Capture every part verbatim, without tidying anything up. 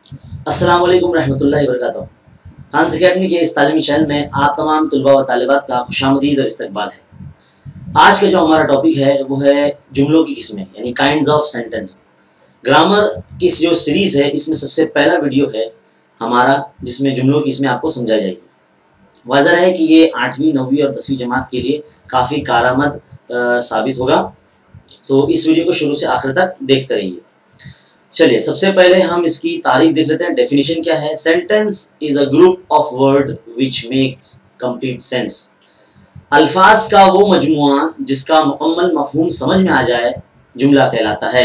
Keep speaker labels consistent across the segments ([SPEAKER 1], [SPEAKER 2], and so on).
[SPEAKER 1] अस्सलाम वालेकुम रहमतुल्लाहि व बरकातहू। खान्स अकेडमी के इस तालीमी चैनल में आप तमाम तुलबा व तालिबात का खुशामदीद और इस्तकबाल है। आज का जो हमारा टॉपिक है वो है जुमलों की किस्में यानी काइंड्स ऑफ सेंटेंस। ग्रामर की जो सीरीज़ है इसमें सबसे पहला वीडियो है हमारा जिसमें जुमलों की किस्में आपको समझाई जाएगी। वाज़ह है कि ये आठवीं नौवीं और दसवीं जमात के लिए काफ़ी कारआमद साबित होगा, तो इस वीडियो को शुरू से आखिर तक देखते रहिए। चलिए सबसे पहले हम इसकी तारीफ देख लेते हैं। डेफिनेशन क्या है? Sentence is a group of word which makes complete sense. अल्फाज का वो मजमुआ जिसका मुकम्मल मफहूम समझ में आ जाए जुमला कहलाता है।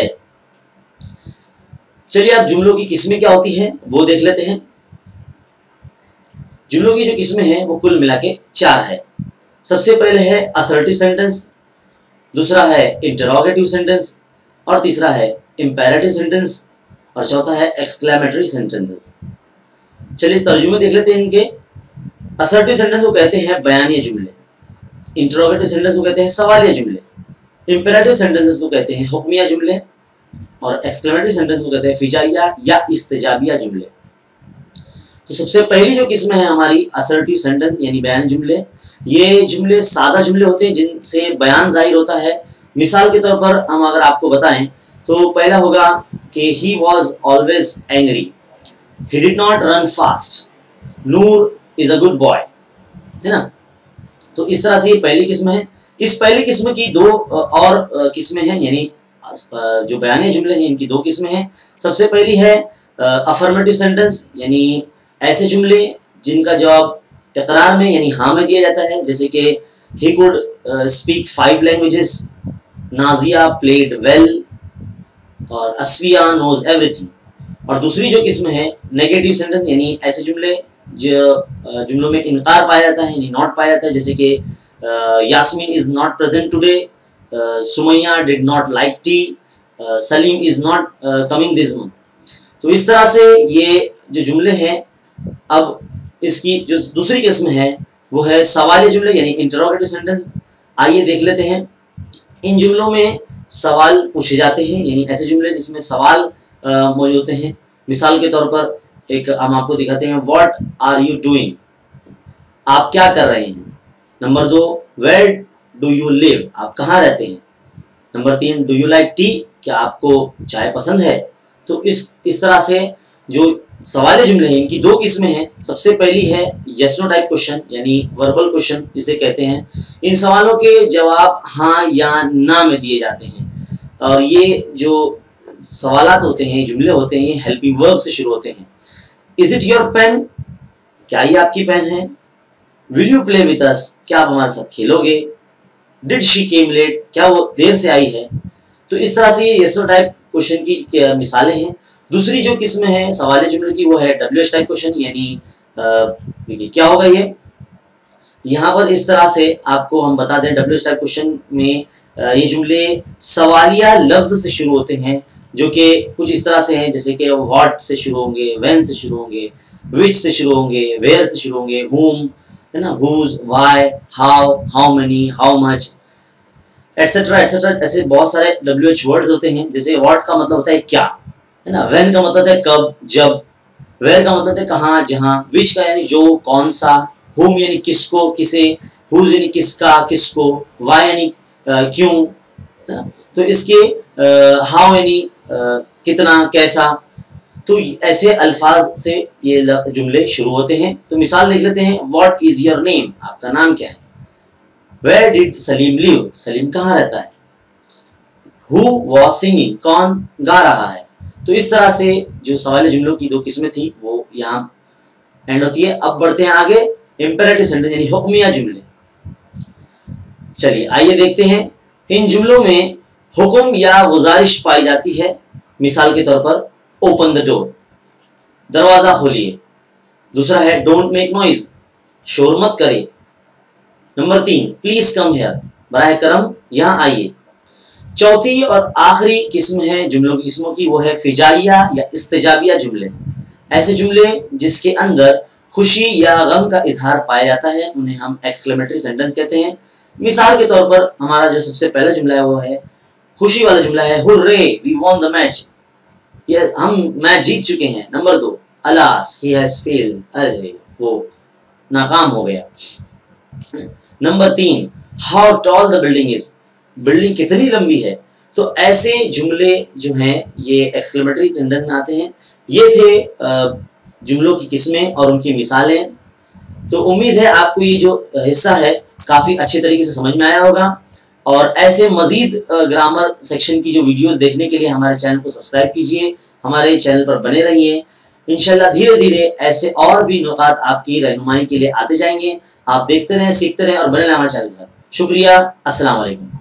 [SPEAKER 1] चलिए अब जुमलों की किस्में क्या होती हैं वो देख लेते हैं। जुमलों की जो किस्में हैं वो कुल मिला के चार है। सबसे पहले है असर्टिव सेंटेंस, दूसरा है इंटरोगेटिव सेंटेंस और तीसरा है इंपेरेटिव सेंटेंस और चौथा है एक्सक्लेमेटरी सेंटेंसेस। चलिए तर्जुमे देख लेते हैं इनके। असर्टिव सेंटेंस को कहते हैं बयानिया जुमले, इंटरोगेटिव सेंटेंस को कहते हैं सवालिया जुमले, इंपेरेटिव सेंटेंसेस को कहते हैं हुक्मिया जुमले और एक्सक्लेमेटरी सेंटेंस को कहते हैं फिजाइया या इस्तिजाबिया जुमले। तो सबसे पहली जो किस्म है हमारी असर्टिव सेंटेंस यानी बयानी जुमले। ये जुमले सादा जुमले होते हैं जिनसे बयान जाहिर होता है। मिसाल के तौर पर हम अगर आपको बताएं तो पहला होगा कि he was always angry, he did not run fast, Noor is a good boy, है ना। तो इस तरह से ये पहली किस्म है। इस पहली किस्म की दो और किस्में हैं, यानी जो बयानी जुमले हैं इनकी दो किस्में हैं। सबसे पहली है अफर्मेटिव सेंटेंस यानी ऐसे जुमले जिनका जवाब इकरार में यानी हाँ में दिया जाता है, जैसे कि he could speak five languages, Nazia played well और अस्फिया नोज एवरीथिंग। और दूसरी जो किस्म है नेगेटिव सेंटेंस यानी ऐसे जुमले जो जुमलों में इनकार पाया जाता है यानी नॉट पाया जाता है, जैसे कि Yasmin is not present today, Sumaiya did not like tea, Salim is not coming this month. तो इस तरह से ये जो जुमले हैं। अब इसकी जो दूसरी किस्म है वो है सवालिया जुमले यानी इंटरोगेटिव सेंटेंस। आइए देख लेते हैं। इन जुमलों में सवाल पूछे जाते हैं यानी ऐसे जुमले जिसमें सवाल मौजूद होते हैं। मिसाल के तौर पर एक हम आपको दिखाते हैं, व्हाट आर यू डूइंग, आप क्या कर रहे हैं। नंबर दो, वेयर डू यू लिव, आप कहाँ रहते हैं। नंबर तीन, डू यू लाइक टी, क्या आपको चाय पसंद है। तो इस इस तरह से जो सवाल जुमले हैं इनकी दो किस्में हैं। सबसे पहली है यस नो टाइप क्वेश्चन यानी वर्बल क्वेश्चन इसे कहते हैं। इन सवालों के जवाब हाँ या ना में दिए जाते हैं और ये जो सवालात होते हैं, जुमले होते हैं, ये हेल्पिंग वर्ब से शुरू होते हैं। इज इट योर पेन, क्या ये आपकी पेन है। Will you play with us, क्या आप हमारे साथ खेलोगे। डिड शी केम लेट, क्या वो देर से आई है। तो इस तरह से ये यस नो टाइप क्वेश्चन की मिसालें हैं। दूसरी जो किस्म है सवाल जुमले की वो है डब्ल्यू एच टाइप क्वेश्चन यानी देखिए क्या होगा ये। यहाँ पर इस तरह से आपको हम बता दें, डब्ल्यू एच टाइप क्वेश्चन में ये जुमले सवालिया लफ्ज से शुरू होते हैं जो कि कुछ इस तरह से हैं, जैसे कि व्हाट से शुरू होंगे, व्हेन से शुरू होंगे, विच से शुरू होंगे, वेयर से शुरू होंगे, whom है ना, whose, why, how, how many, how much etcetera etcetera. ऐसे बहुत सारे डब्ल्यू एच वर्ड्स होते हैं। जैसे व्हाट का मतलब होता है क्या, है ना। व्हेन का मतलब है कब, जब। वेयर का मतलब है कहाँ, जहाँ। विच का यानी जो, कौन सा। whom यानी किसको, किसे। whose यानी किसका, किसको। why यानी क्यों, है ना। तो इसके हाउ यानी कितना, कैसा। तो ऐसे अल्फाज से ये जुमले शुरू होते हैं। तो मिसाल देख लेते हैं। व्हाट इज योर नेम, आपका नाम क्या है। Where did Salim live, Salim कहाँ रहता है। हु वॉज सिंगिंग, कौन गा रहा है। तो इस तरह से जो सवाल जुमलों की दो किस्में थी वो यहाँ एंड होती है। अब बढ़ते हैं आगे इंपेरेटिव सेंटेंस यानी हुक्मिया जुमले। चलिए आइए देखते हैं। इन जुमलों में हुक्म या गुजारिश पाई जाती है। मिसाल के तौर पर ओपन द डोर, दरवाजा खोलिए। दूसरा है डोंट मेक नॉइज, शोर मत करे। नंबर तीन, प्लीज कम हियर, बराह करम यहाँ आइए। चौथी और आखिरी किस्म है जुमलों की किस्मों की वो है फिजाइया या इस्तिजाबिया जुमले। ऐसे जुमले जिसके अंदर खुशी या गम का इजहार पाया जाता है उन्हें हम एक्सक्लेमेटरी सेंटेंस कहते हैं। मिसाल के तौर पर हमारा जो सबसे पहला जुमला है वो है खुशी वाला जुमला है, hurray we won the match, ये हम मैच जीत चुके हैं। नंबर दो, अलास ही हैज फेल्ड, अरे वो नाकाम हो गया। नंबर तीन, how tall the building is, building कितनी लंबी है। तो ऐसे जुमले जो हैं ये एक्सक्लेमेटरी सेंटेंस में आते हैं। ये थे जुमलों की किस्में और उनकी मिसालें। तो उम्मीद है आपको ये जो हिस्सा है काफ़ी अच्छे तरीके से समझ में आया होगा। और ऐसे मज़ीद ग्रामर सेक्शन की जो वीडियोस देखने के लिए हमारे चैनल को सब्सक्राइब कीजिए, हमारे चैनल पर बने रहिए। इंशाल्लाह धीरे धीरे ऐसे और भी नुकात आपकी रहनुमाई के लिए आते जाएंगे। आप देखते रहें, सीखते रहें और बने रहें हमारे चैनल के साथ। शुक्रिया, अस्सलाम वालेकुम।